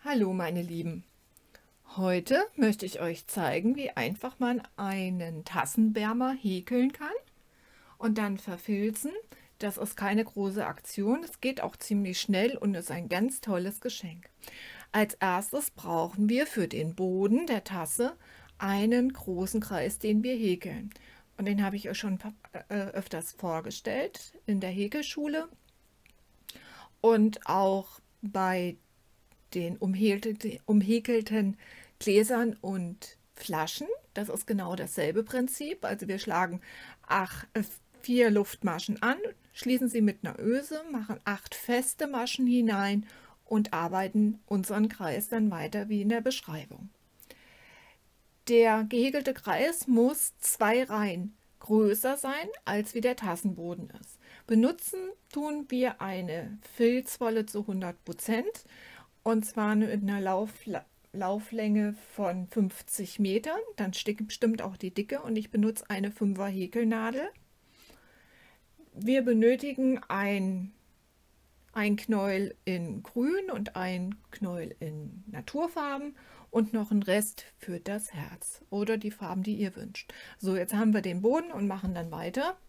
Hallo meine Lieben, heute möchte ich euch zeigen, wie einfach man einen Tassenwärmer häkeln kann und dann verfilzen. Das ist keine große Aktion, es geht auch ziemlich schnell und ist ein ganz tolles Geschenk. Als erstes brauchen wir für den Boden der Tasse einen großen Kreis, den wir häkeln. Und den habe ich euch schon öfters vorgestellt in der Häkelschule und auch bei den umhäkelten Gläsern und Flaschen. Das ist genau dasselbe Prinzip. Also wir schlagen 4 Luftmaschen an, schließen sie mit einer Öse, machen 8 feste Maschen hinein und arbeiten unseren Kreis dann weiter wie in der Beschreibung. Der gehäkelte Kreis muss 2 Reihen größer sein, als wie der Tassenboden ist. Benutzen tun wir eine Filzwolle zu 100%. Und zwar mit einer Lauflänge von 50 Metern. Dann stimmt auch die Dicke und ich benutze eine 5er Häkelnadel. Wir benötigen ein Knäuel in Grün und ein Knäuel in Naturfarben und noch einen Rest für das Herz oder die Farben, die ihr wünscht. So, jetzt haben wir den Boden und machen dann weiter.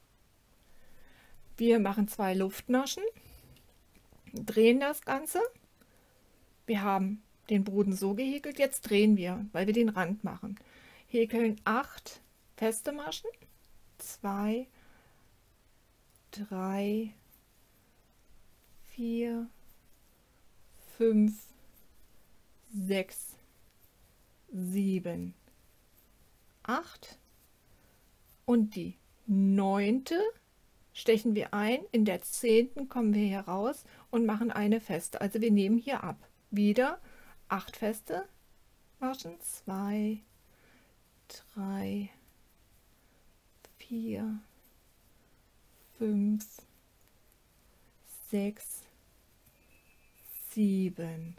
Wir machen 2 Luftmaschen, drehen das Ganze. Wir haben den Boden so gehäkelt, jetzt drehen wir, weil wir den Rand machen. Häkeln 8 feste Maschen, 2, 3, 4, 5, 6, 7, 8 und die 9. stechen wir ein, in der 10. kommen wir hier raus und machen eine feste. Also wir nehmen hier ab. Wieder 8 feste Maschen, 2, 3, 4, 5, 6, 7,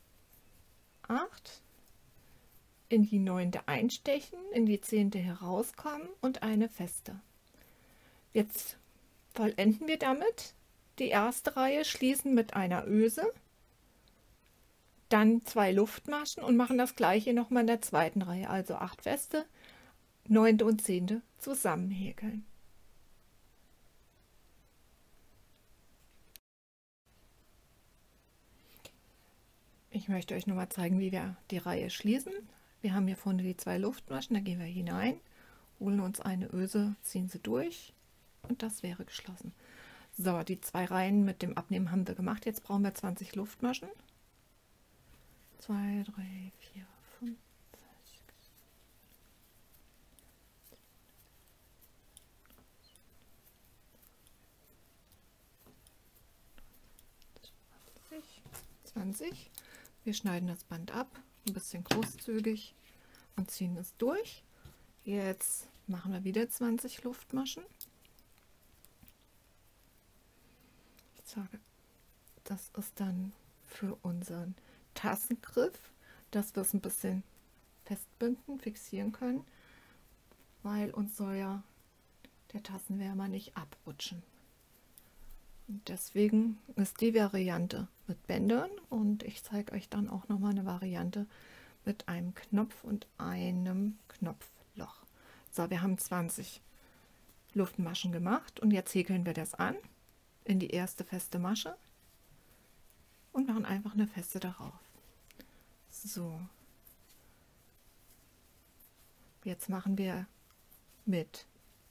8, in die 9. einstechen, in die 10. herauskommen und eine feste. Jetzt vollenden wir damit die erste Reihe, schließen mit einer Öse, dann 2 Luftmaschen und machen das gleiche nochmal in der 2. Reihe, also 8 feste, 9. und 10. zusammen häkeln. Ich möchte euch nochmal zeigen, wie wir die Reihe schließen. Wir haben hier vorne die 2 Luftmaschen, da gehen wir hinein, holen uns eine Öse, ziehen sie durch und das wäre geschlossen. So, die 2 Reihen mit dem Abnehmen haben wir gemacht. Jetzt brauchen wir 20 Luftmaschen. 2, 3, 4, 5, 6, 20. Wir schneiden das Band ab, ein bisschen großzügig und ziehen es durch. Jetzt machen wir wieder 20 Luftmaschen. Ich sage, das ist dann für unseren Tassengriff, dass wir es ein bisschen festbinden, fixieren können, weil uns soll ja der Tassenwärmer nicht abrutschen. Und deswegen ist die Variante mit Bändern und ich zeige euch dann auch noch mal eine Variante mit einem Knopf und einem Knopfloch. So, wir haben 20 Luftmaschen gemacht und jetzt häkeln wir das an in die erste feste Masche und machen einfach eine feste darauf. So, jetzt machen wir mit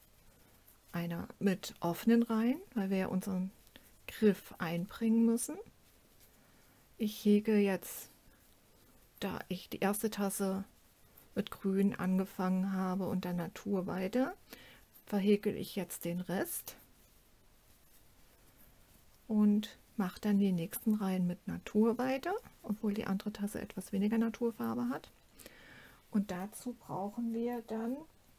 offenen Reihen, weil wir ja unseren Griff einbringen müssen. Ich häkel jetzt, da ich die erste Tasse mit Grün angefangen habe und der Natur weiter, verhäkel ich jetzt den Rest und mache dann die nächsten Reihen mit Natur weiter, obwohl die andere Tasse etwas weniger Naturfarbe hat. Und dazu brauchen wir dann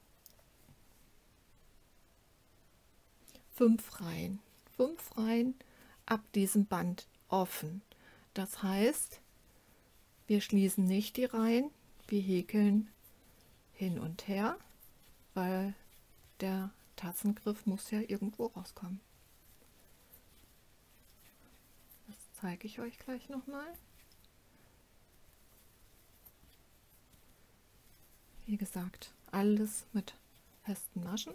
5 Reihen. 5 Reihen ab diesem Band offen. Das heißt, wir schließen nicht die Reihen, wir häkeln hin und her, weil der Tassengriff muss ja irgendwo rauskommen. Das zeige ich euch gleich nochmal. Wie gesagt, alles mit festen Maschen.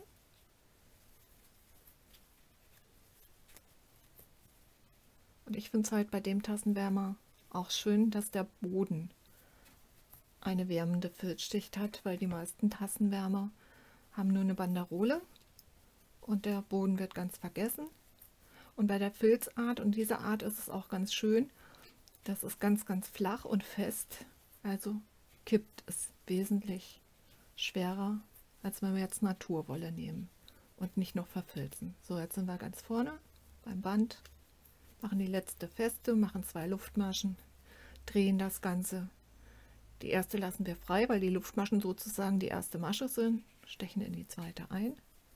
Und ich finde es halt bei dem Tassenwärmer auch schön, dass der Boden eine wärmende Filzschicht hat, weil die meisten Tassenwärmer haben nur eine Banderole und der Boden wird ganz vergessen. Und bei der Filzart und dieser Art ist es auch ganz schön, das ist ganz, ganz flach und fest, also kippt es wesentlich schwerer, als wenn wir jetzt Naturwolle nehmen und nicht noch verfilzen. So, jetzt sind wir ganz vorne beim Band, machen die letzte feste, machen 2 Luftmaschen, drehen das Ganze. Die erste lassen wir frei, weil die Luftmaschen sozusagen die erste Masche sind, stechen in die zweite ein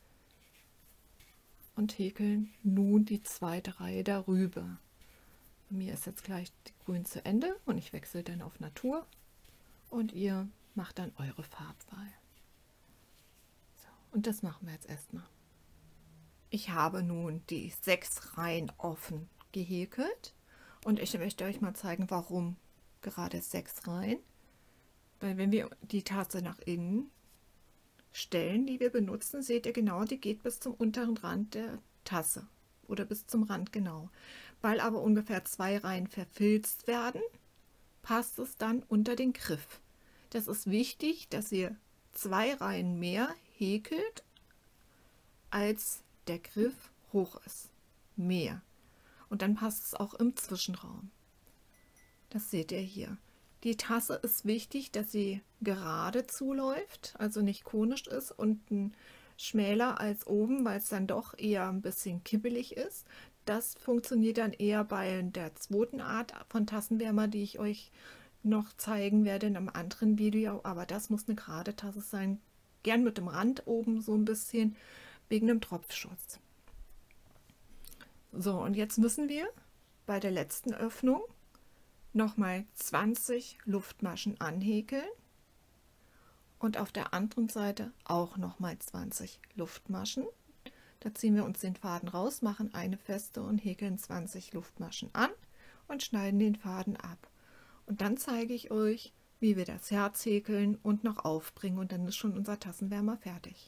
und häkeln nun die zweite Reihe darüber. Bei mir ist jetzt gleich die Grün zu Ende und ich wechsle dann auf Natur und ihr macht dann eure Farbwahl. So, und das machen wir jetzt erstmal. Ich habe nun die 6 Reihen offen gehäkelt und ich möchte euch mal zeigen, warum gerade 6 Reihen. Weil wenn wir die Tasse nach innen stellen, die wir benutzen, seht ihr genau, die geht bis zum unteren Rand der Tasse oder bis zum Rand genau. Weil aber ungefähr 2 Reihen verfilzt werden, passt es dann unter den Griff. Das ist wichtig, dass ihr 2 Reihen mehr häkelt, als der Griff hoch ist. Mehr. Und dann passt es auch im Zwischenraum. Das seht ihr hier. Die Tasse ist wichtig, dass sie gerade zuläuft, also nicht konisch ist, unten schmäler als oben, weil es dann doch eher ein bisschen kippelig ist. Das funktioniert dann eher bei der zweiten Art von Tassenwärmer, die ich euch noch zeigen werde in einem anderen Video, aber das muss eine gerade Tasse sein, gern mit dem Rand oben so ein bisschen, wegen dem Tropfschutz. So, und jetzt müssen wir bei der letzten Öffnung nochmal 20 Luftmaschen anhäkeln und auf der anderen Seite auch nochmal 20 Luftmaschen. Da ziehen wir uns den Faden raus, machen eine feste und häkeln 20 Luftmaschen an und schneiden den Faden ab. Und dann zeige ich euch, wie wir das Herz häkeln und noch aufbringen und dann ist schon unser Tassenwärmer fertig.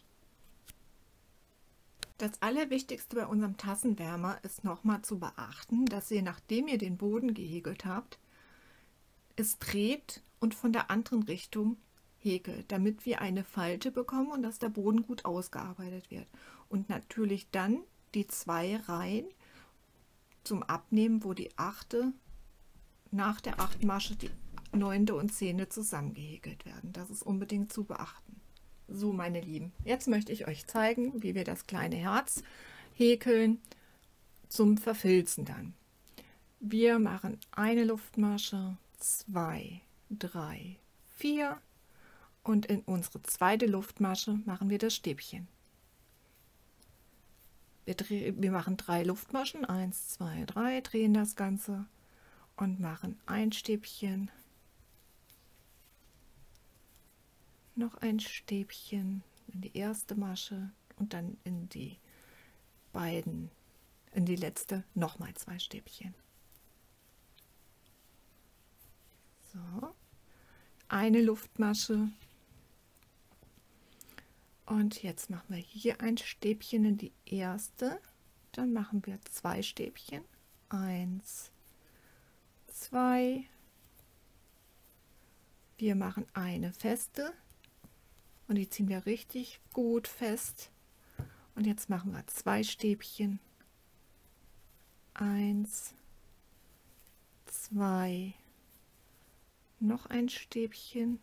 Das Allerwichtigste bei unserem Tassenwärmer ist nochmal zu beachten, dass ihr, nachdem ihr den Boden gehäkelt habt, es dreht und von der anderen Richtung häkelt, damit wir eine Falte bekommen und dass der Boden gut ausgearbeitet wird. Und natürlich dann die 2 Reihen zum Abnehmen, wo die 8. nach der 8. Masche die 9. und 10. zusammengehäkelt werden. Das ist unbedingt zu beachten. So, meine Lieben, jetzt möchte ich euch zeigen, wie wir das kleine Herz häkeln zum Verfilzen dann. Wir machen eine Luftmasche, 2, 3, 4 und in unsere zweite Luftmasche machen wir das Stäbchen. Wir machen 3 Luftmaschen, 1, 2, 3, drehen das Ganze und machen ein Stäbchen, noch ein Stäbchen in die erste Masche und dann in die beiden, in die letzte nochmal 2 Stäbchen. So, eine Luftmasche und jetzt machen wir hier ein Stäbchen in die erste, dann machen wir 2 Stäbchen, 1, 2, wir machen eine feste und die ziehen wir richtig gut fest und jetzt machen wir 2 Stäbchen, 1, 2, noch ein Stäbchen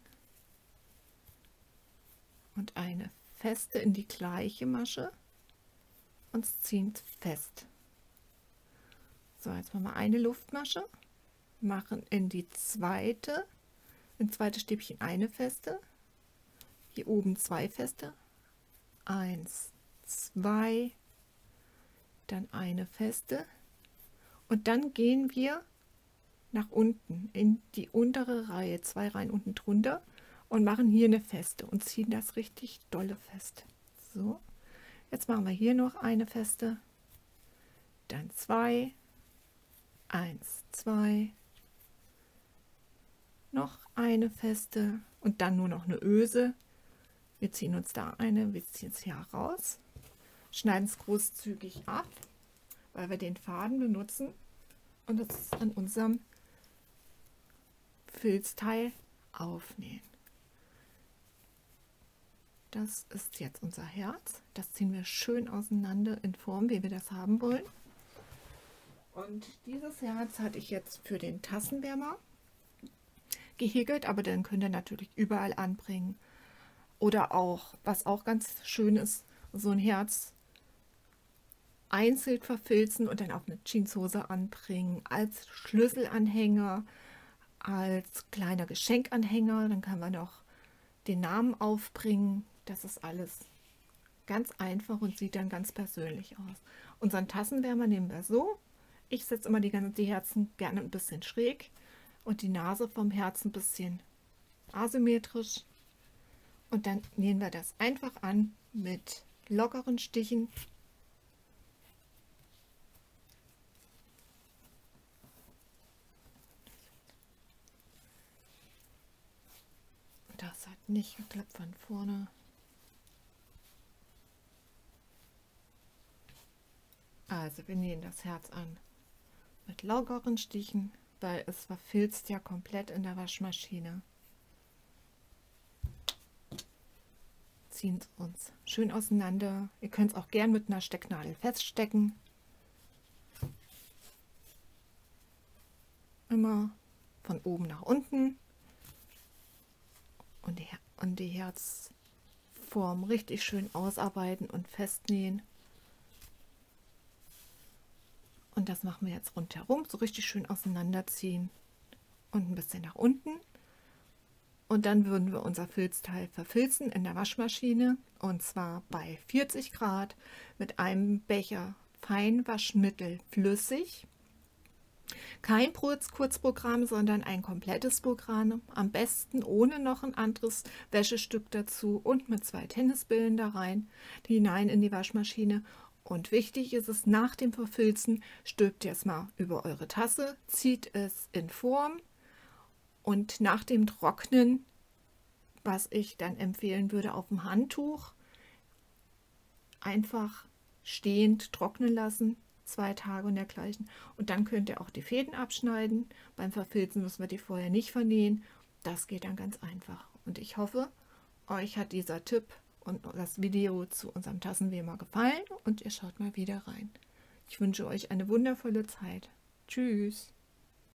und eine feste in die gleiche Masche und ziehen fest. So, jetzt machen wir eine Luftmasche, machen in die zweite, ins zweite Stäbchen eine feste, hier oben 2 feste, 1, 2, dann eine feste und dann gehen wir nach unten in die untere Reihe, 2 Reihen unten drunter und machen hier eine feste und ziehen das richtig dolle fest. So, jetzt machen wir hier noch eine feste, dann 2, 1, 2, noch eine feste und dann nur noch eine Öse Wir ziehen uns da wir ziehen es hier raus, schneiden es großzügig ab, weil wir den Faden benutzen und das an unserem Filzteil aufnähen. Das ist jetzt unser Herz. Das ziehen wir schön auseinander in Form, wie wir das haben wollen. Und dieses Herz hatte ich jetzt für den Tassenwärmer gehäkelt, aber dann könnt ihr natürlich überall anbringen. Oder auch, was auch ganz schön ist, so ein Herz einzeln verfilzen und dann auf eine Jeanshose anbringen, als Schlüsselanhänger, als kleiner Geschenkanhänger. Dann kann man noch den Namen aufbringen. Das ist alles ganz einfach und sieht dann ganz persönlich aus. Unseren Tassenwärmer nehmen wir so. Ich setze immer die Herzen gerne ein bisschen schräg und die Nase vom Herzen ein bisschen asymmetrisch. Und dann nähen wir das einfach an mit lockeren Stichen. Das hat nicht geklappt von vorne. Also wir nähen das Herz an mit lockeren Stichen, weil es verfilzt ja komplett in der Waschmaschine. Ziehen es uns schön auseinander. Ihr könnt es auch gern mit einer Stecknadel feststecken. Immer von oben nach unten. Und die Herzform richtig schön ausarbeiten und festnähen. Und das machen wir jetzt rundherum, so richtig schön auseinanderziehen und ein bisschen nach unten. Und dann würden wir unser Filzteil verfilzen in der Waschmaschine und zwar bei 40 Grad mit einem Becher Feinwaschmittel flüssig. Kein Kurzprogramm, sondern ein komplettes Programm, am besten ohne noch ein anderes Wäschestück dazu und mit 2 Tennisbällen da rein, hinein in die Waschmaschine. Und wichtig ist es, nach dem Verfilzen stülpt ihr es mal über eure Tasse, zieht es in Form und nach dem Trocknen, was ich dann empfehlen würde, auf dem Handtuch einfach stehend trocknen lassen, 2 Tage und dergleichen. Und dann könnt ihr auch die Fäden abschneiden. Beim Verfilzen müssen wir die vorher nicht vernähen. Das geht dann ganz einfach. Und ich hoffe, euch hat dieser Tipp und das Video zu unserem Tassenwärmer gefallen und ihr schaut mal wieder rein. Ich wünsche euch eine wundervolle Zeit. Tschüss!